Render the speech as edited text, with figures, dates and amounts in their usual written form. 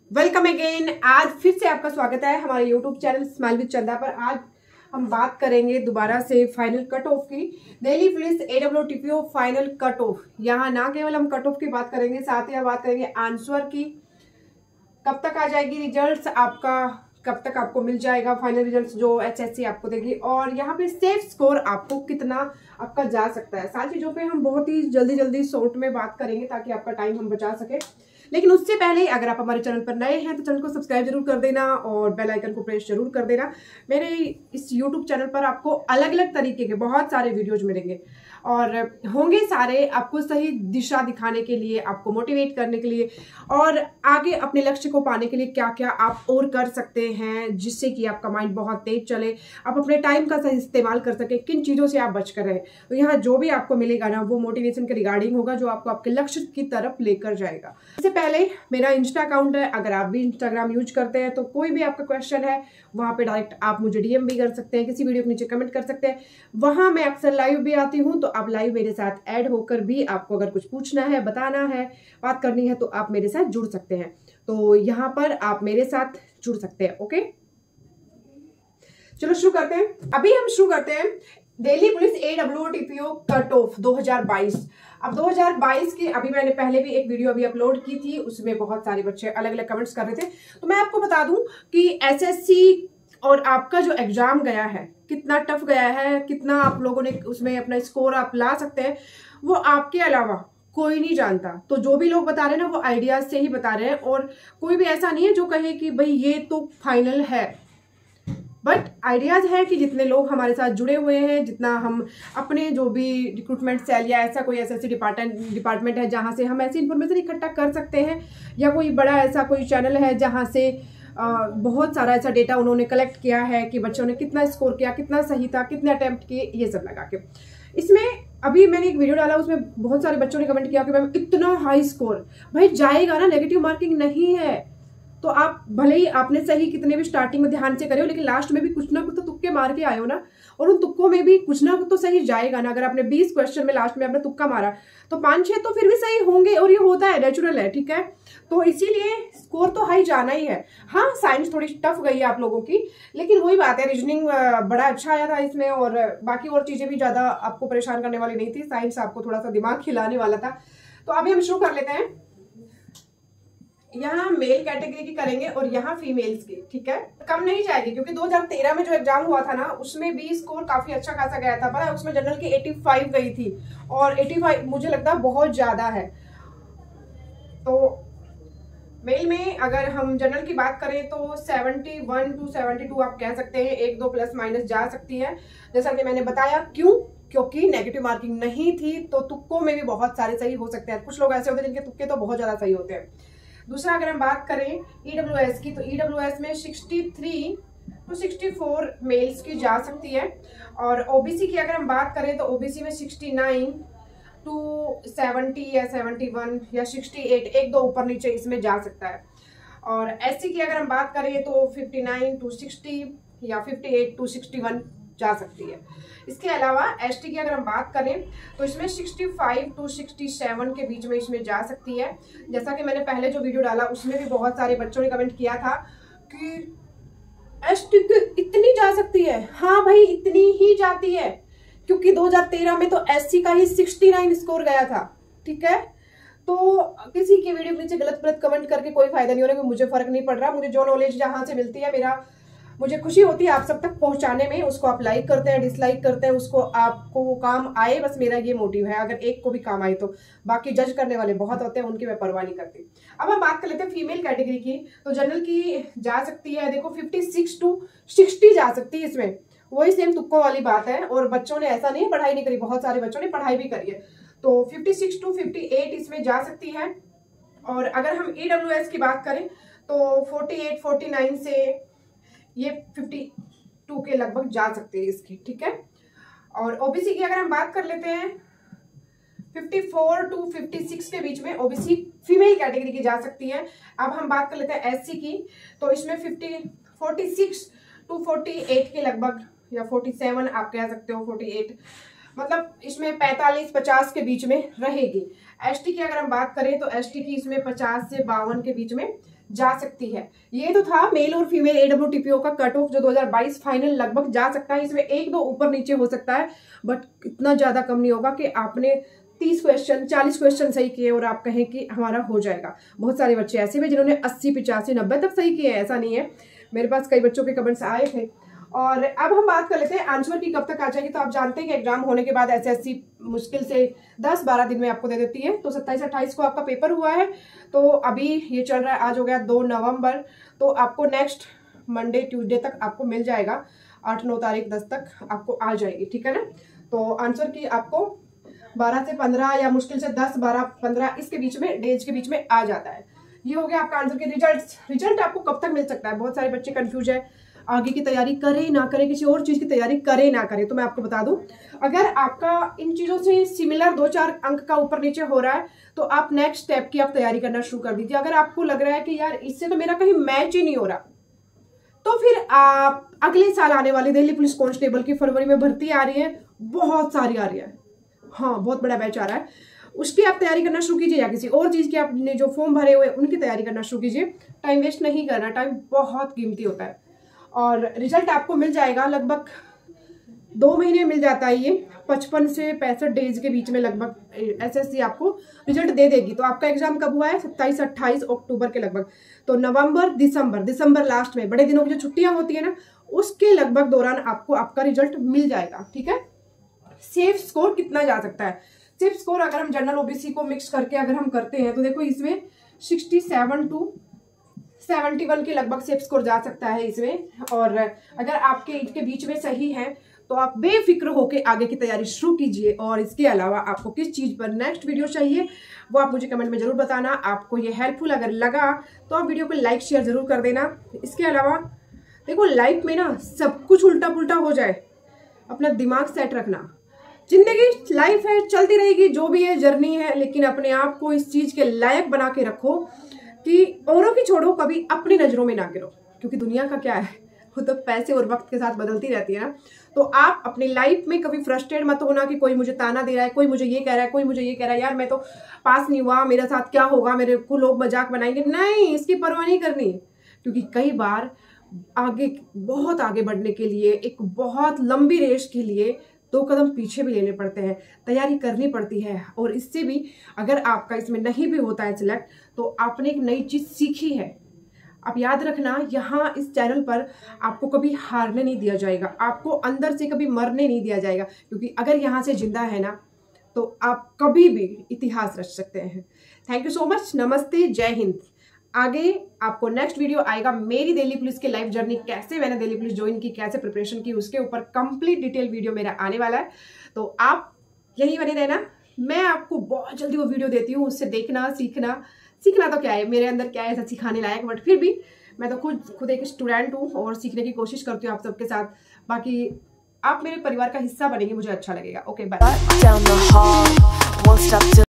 Welcome again. आज फिर से आपका स्वागत है हमारे यूट्यूब चैनल स्माइल विद चंदा पर। आज हम बात करेंगे दोबारा से फाइनल कट ऑफ की। Delhi police AWTPO final cut off. यहाँ ना केवल हम कट ऑफ की बात करेंगे, साथ ही हम बात करेंगे आंसर की, कब तक आ जाएगी रिजल्ट्स आपका, कब तक आपको मिल जाएगा फाइनल रिजल्ट्स जो HSC आपको देगी, और यहाँ पे सेफ स्कोर आपको कितना आपका जा सकता है। सारी चीज़ों पे हम बहुत ही जल्दी शॉर्ट में बात करेंगे ताकि आपका टाइम हम बचा सके। लेकिन उससे पहले अगर आप हमारे चैनल पर नए हैं तो चैनल को सब्सक्राइब जरूर कर देना और बेल आइकन को प्रेस जरूर कर देना। मेरे इस यूट्यूब चैनल पर आपको अलग अलग तरीके के बहुत सारे वीडियोज मिलेंगे और होंगे सारे आपको सही दिशा दिखाने के लिए, आपको मोटिवेट करने के लिए और आगे अपने लक्ष्य को पाने के लिए क्या क्या आप और कर सकते हैं जिससे कि आपका माइंड बहुत तेज चले, आप अपने टाइम का सही इस्तेमाल कर सके, किन चीज़ों से आप बच कर रहे। तो यहाँ जो भी आपको मिलेगा ना वो मोटिवेशन के रिगार्डिंग होगा जो आपको आपके लक्ष्य की तरफ लेकर जाएगा। इससे पहले मेरा इंस्टा अकाउंट है, अगर आप भी इंस्टाग्राम यूज करते हैं तो कोई भी आपका क्वेश्चन है वहाँ पे डायरेक्ट आप मुझे DM भी कर सकते हैं, किसी वीडियो के नीचे कमेंट कर सकते हैं। वहाँ मैं अक्सर लाइव भी आती हूँ तो आप लाइव मेरे साथ ऐड होकर भी आपको अगर कुछ पूछना है, बताना है, बात करनी है तो आप मेरे साथ जुड़ सकते हैं। तो यहाँ पर आप मेरे साथ जुड़ सकते हैं। ओके, चलो शुरू करते हैं। अभी हम शुरू करते हैं Delhi police AWTPO cut off 2022। अब 2022 की अभी मैंने पहले भी एक वीडियो अभी अपलोड की थी, उसमें बहुत सारे बच्चे अलग अलग कमेंट्स कर रहे थे। तो मैं आपको बता दूं कि SSC और आपका जो एग्जाम गया है कितना टफ गया है, कितना आप लोगों ने उसमें अपना स्कोर आप ला सकते हैं, वो आपके अलावा कोई नहीं जानता। तो जो भी लोग बता रहे हैं ना वो आइडियाज से ही बता रहे हैं और कोई भी ऐसा नहीं है जो कहे कि भाई ये तो फाइनल है, बट आइडियाज है कि जितने लोग हमारे साथ जुड़े हुए हैं, जितना हम अपने जो भी रिक्रूटमेंट सेल या ऐसा कोई SSC डिपार्टमेंट है जहां से हम ऐसी इन्फॉर्मेशन इकट्ठा कर सकते हैं, या कोई बड़ा ऐसा कोई चैनल है जहां से बहुत सारा ऐसा डेटा उन्होंने कलेक्ट किया है कि बच्चों ने कितना स्कोर किया, कितना सही था, कितने अटेम्प्ट किए, ये सब लगा के। इसमें अभी मैंने एक वीडियो डाला, उसमें बहुत सारे बच्चों ने कमेंट किया कि मैम इतना हाई स्कोर, भाई जाएगा ना, नेगेटिव मार्किंग नहीं है। तो आप भले ही आपने सही कितने भी स्टार्टिंग में ध्यान से करे हो, लेकिन लास्ट में भी कुछ ना कुछ तो तुक्के मार के आए हो ना, और उन तुक्कों में भी कुछ ना कुछ तो सही जाएगा ना। अगर आपने 20 क्वेश्चन में लास्ट में आपने तुक्का मारा तो 5-6 तो फिर भी सही होंगे, और ये होता है, नेचुरल है, ठीक है। तो इसीलिए स्कोर तो हाई जाना ही है। हाँ, साइंस थोड़ी टफ गई है आप लोगों की, लेकिन वही बात है, रीजनिंग बड़ा अच्छा आया था इसमें और बाकी और चीजें भी ज्यादा आपको परेशान करने वाली नहीं थी। साइंस आपको थोड़ा सा दिमाग खिलाने वाला था। तो अभी हम शुरू कर लेते हैं। यहाँ मेल कैटेगरी की करेंगे और यहाँ फीमेल्स की, ठीक है। कम नहीं जाएगी क्योंकि 2013 में जो एग्जाम हुआ था ना उसमें भी स्कोर काफी अच्छा खासा गया था, पता है। उसमें जनरल की 85 गई थी और 85 मुझे लगता है बहुत ज्यादा है। तो मेल में अगर हम जनरल की बात करें तो 71 to 72 आप कह सकते हैं, 1-2 प्लस माइनस जा सकती है। जैसा कि मैंने बताया, क्यों, क्योंकि नेगेटिव मार्किंग नहीं थी तो तुक्कों में भी बहुत सारे सही हो सकते हैं। कुछ लोग ऐसे होते हैं जिनके तुक्के तो बहुत ज्यादा सही होते हैं। दूसरा अगर हम बात करें EWS की तो EWS में 63 to 64 मेल्स की जा सकती है, और OBC की अगर हम बात करें तो OBC में 69 to 70 या 71 या 68, 1-2 ऊपर नीचे इसमें जा सकता है। और SC की अगर हम बात करें तो 59 to 60 या 58 to 61 जा सकती है। इसके अलावा ST की अगर हम बात करें तो इसमें 65 to 67 के बीच में इसमें जा सकती है। जैसा कि मैंने पहले जो वीडियो डाला उसमें भी बहुत सारे बच्चों ने कमेंट किया था कि ST इतनी जा सकती है। हाँ भाई, इतनी ही जाती है क्योंकि 2013 में तो SC का ही 69 स्कोर गया था, ठीक है। तो किसी की वीडियो के नीचे गलत कमेंट करके कोई फायदा नहीं हो रहा, मुझे फर्क नहीं पड़ रहा। मुझे जो नॉलेज जहां से मिलती है, मुझे खुशी होती है आप सब तक पहुंचाने में। उसको आप लाइक करते हैं, डिसलाइक करते हैं, उसको आपको वो काम आए, बस मेरा ये मोटिव है। अगर एक को भी काम आए तो, बाकी जज करने वाले बहुत होते हैं, उनकी मैं परवाह नहीं करती। अब हम बात कर लेते हैं फीमेल कैटेगरी की। तो जनरल की जा सकती है, देखो 56 to 60 जा सकती है। इसमें वही सेम तुक्कों वाली बात है, और बच्चों ने ऐसा नहीं पढ़ाई नहीं करी, बहुत सारे बच्चों ने पढ़ाई भी करी है। तो 56 to 58 इसमें जा सकती है। और अगर हम EWS की बात करें तो 48-49 से ये 52 के लगभग जा सकते हैं इसकी, ठीक है। और OBC की अगर हम बात कर लेते हैं 54 to 56 के बीच में OBC फीमेल कैटेगरी की जा सकती है। अब हम बात कर लेते हैं SC की, तो इसमें 46 to 48 के लगभग, या 47 आप कह सकते हो, 48 मतलब इसमें 45-50 के बीच में रहेगी। ST की अगर हम बात करें तो ST की इसमें 50 से 52 के बीच में जा सकती है। ये तो था मेल और फीमेल AWTPO का कट ऑफ जो 2022 फाइनल लगभग जा सकता है। इसमें 1-2 ऊपर नीचे हो सकता है, बट इतना ज्यादा कम नहीं होगा कि आपने 30 क्वेश्चन 40 क्वेश्चन सही किए और आप कहें कि हमारा हो जाएगा। बहुत सारे बच्चे ऐसे भी जिन्होंने 80, 85, 90 तक सही किए हैं, ऐसा नहीं है। मेरे पास कई बच्चों के कमेंट्स आए थे। और अब हम बात कर लेते हैं आंसर की कब तक आ जाएगी। तो आप जानते हैं कि एग्जाम होने के बाद SSC मुश्किल से 10-12 दिन में आपको दे देती है। तो 27-28 को आपका पेपर हुआ है, तो अभी ये चल रहा है, आज हो गया 2 नवंबर, तो आपको नेक्स्ट मंडे ट्यूसडे तक आपको मिल जाएगा। 8-9 तारीख 10 तक आपको आ जाएगी, ठीक है ना। तो आंसर की आपको 12 से 15 या मुश्किल से 10, 12, 15 इसके बीच में, डेज के बीच में आ जाता है। ये हो गया आपका आंसर के रिजल्ट आपको कब तक मिल सकता है। बहुत सारे बच्चे कंफ्यूज है, आगे की तैयारी करे ना करे, किसी और चीज की तैयारी करे ना करे। तो मैं आपको बता दूं, अगर आपका इन चीजों से सिमिलर 2-4 अंक का ऊपर नीचे हो रहा है तो आप नेक्स्ट स्टेप की आप तैयारी करना शुरू कर दीजिए। अगर आपको लग रहा है कि यार इससे तो मेरा कहीं मैच ही नहीं हो रहा, तो फिर आप अगले साल आने वाली दिल्ली पुलिस कांस्टेबल की फरवरी में भर्ती आ रही है, बहुत सारी आ रही है, हाँ बहुत बड़ा बैच आ रहा है, उसकी आप तैयारी करना शुरू कीजिए। या किसी और चीज की आपने जो फॉर्म भरे हुए उनकी तैयारी करना शुरू कीजिए। टाइम वेस्ट नहीं करना, टाइम बहुत कीमती होता है। और रिजल्ट आपको मिल जाएगा लगभग 2 महीने मिल जाता है। ये 55 से 65 डेज के बीच में लगभग SSC आपको रिजल्ट दे देगी। तो आपका एग्जाम कब हुआ है? 27-28 अक्टूबर के लगभग। तो नवंबर दिसंबर लास्ट में, बड़े दिनों की जो छुट्टियां होती है ना, उसके लगभग दौरान आपको आपका रिजल्ट मिल जाएगा, ठीक है। सेफ स्कोर कितना जा सकता है? सेफ स्कोर अगर हम जनरल OBC को मिक्स करके अगर हम करते हैं तो देखो इसमें 67 to 71 के लगभग सेफ स्कोर जा सकता है इसमें। और अगर आपके इसके बीच में सही है तो आप बेफिक्र होकर आगे की तैयारी शुरू कीजिए। और इसके अलावा आपको किस चीज पर नेक्स्ट वीडियो चाहिए वो आप मुझे कमेंट में जरूर बताना। आपको ये हेल्पफुल अगर लगा तो आप वीडियो को लाइक शेयर जरूर कर देना। इसके अलावा देखो, लाइफ में ना सब कुछ उल्टा पुल्टा हो जाए, अपना दिमाग सेट रखना। जिंदगी लाइफ है, चलती रहेगी, जो भी है जर्नी है, लेकिन अपने आप को इस चीज के लायक बना के रखो कि औरों की छोड़ो, कभी अपनी नजरों में ना गिरो। क्योंकि दुनिया का क्या है, वो तो पैसे और वक्त के साथ बदलती रहती है ना। तो आप अपनी लाइफ में कभी फ्रस्ट्रेट मत होना कि कोई मुझे ताना दे रहा है, कोई मुझे ये कह रहा है, कोई मुझे ये कह रहा है, यार मैं तो पास नहीं हुआ, मेरे साथ क्या होगा, मेरे को लोग मजाक बनाएंगे। नहीं, इसकी परवाह नहीं करनी। क्योंकि कई बार आगे, बहुत आगे बढ़ने के लिए, एक बहुत लंबी रेस के लिए 2 कदम पीछे भी लेने पड़ते हैं, तैयारी करनी पड़ती है। और इससे भी अगर आपका इसमें नहीं भी होता है सिलेक्ट, तो आपने एक नई चीज सीखी है। आप याद रखना, यहाँ इस चैनल पर आपको कभी हारने नहीं दिया जाएगा, आपको अंदर से कभी मरने नहीं दिया जाएगा। क्योंकि अगर यहाँ से जिंदा है ना, तो आप कभी भी इतिहास रच सकते हैं। थैंक यू सो मच, नमस्ते, जय हिंद। आगे आपको नेक्स्ट वीडियो आएगा मेरी दिल्ली पुलिस की लाइफ जर्नी, कैसे मैंने दिल्ली पुलिस ज्वाइन की, कैसे प्रिपरेशन की, उसके ऊपर कंप्लीट डिटेल वीडियो मेरा आने वाला है। तो आप यही बने रहना, मैं आपको बहुत जल्दी वो वीडियो देती हूँ, उससे देखना, सीखना तो क्या है, मेरे अंदर क्या है ऐसा सिखाने लायक, बट फिर भी मैं तो खुद एक स्टूडेंट हूँ और सीखने की कोशिश करती हूँ आप सबके साथ। बाकी आप मेरे परिवार का हिस्सा बनेंगे, मुझे अच्छा लगेगा। Okay, bye.